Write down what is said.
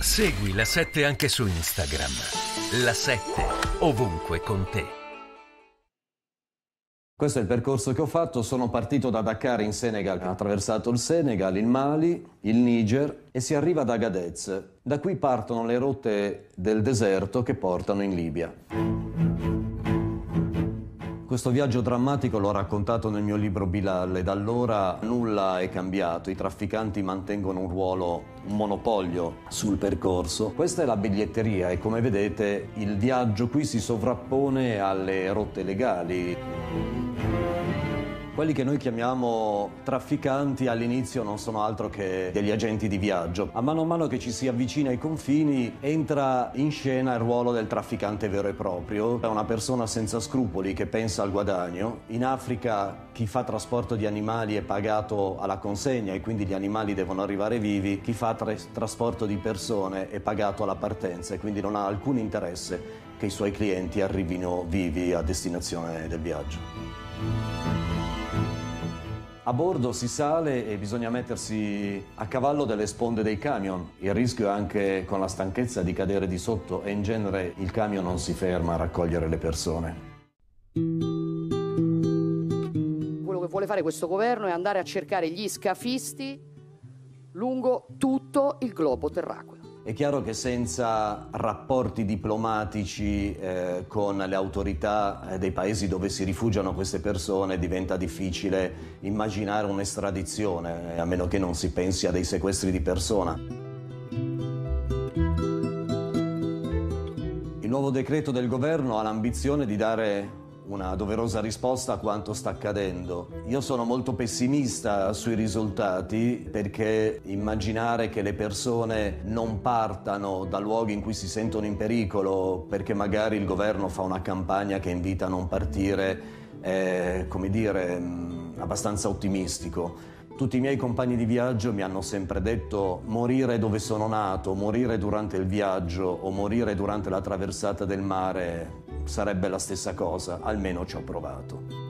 Segui La 7 anche su Instagram. La 7, ovunque con te. Questo è il percorso che ho fatto. Sono partito da Dakar in Senegal, ho attraversato il Senegal, il Mali, il Niger e si arriva ad Agadez. Da qui partono le rotte del deserto che portano in Libia. Questo viaggio drammatico l'ho raccontato nel mio libro Bilal e da allora nulla è cambiato. I trafficanti mantengono un monopolio sul percorso. Questa è la biglietteria e come vedete il viaggio qui si sovrappone alle rotte legali. Quelli che noi chiamiamo trafficanti all'inizio non sono altro che degli agenti di viaggio. A mano che ci si avvicina ai confini entra in scena il ruolo del trafficante vero e proprio. È una persona senza scrupoli che pensa al guadagno. In Africa chi fa trasporto di animali è pagato alla consegna e quindi gli animali devono arrivare vivi. Chi fa trasporto di persone è pagato alla partenza e quindi non ha alcun interesse che i suoi clienti arrivino vivi a destinazione del viaggio. A bordo si sale e bisogna mettersi a cavallo delle sponde dei camion. Il rischio è anche con la stanchezza di cadere di sotto e in genere il camion non si ferma a raccogliere le persone. Quello che vuole fare questo governo è andare a cercare gli scafisti lungo tutto il globo terracqueo. È chiaro che senza rapporti diplomatici con le autorità dei paesi dove si rifugiano queste persone diventa difficile immaginare un'estradizione, a meno che non si pensi a dei sequestri di persona. Il nuovo decreto del governo ha l'ambizione di dare una doverosa risposta a quanto sta accadendo. Io sono molto pessimista sui risultati perché immaginare che le persone non partano da luoghi in cui si sentono in pericolo perché magari il governo fa una campagna che invita a non partire è, come dire, abbastanza ottimistico. Tutti i miei compagni di viaggio mi hanno sempre detto morire dove sono nato, morire durante il viaggio o morire durante la traversata del mare sarebbe la stessa cosa, almeno ci ho provato.